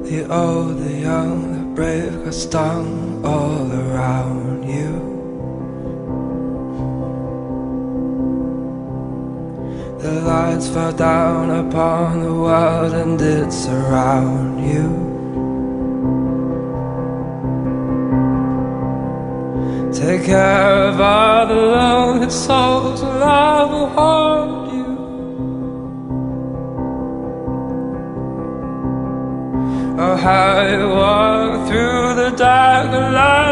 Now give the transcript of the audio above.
The old, the young, the brave got stung all around you. The lights fell down upon the world and did surround you. Take care of all the lonely souls, love will hold you. Oh, how you walk through the dark, light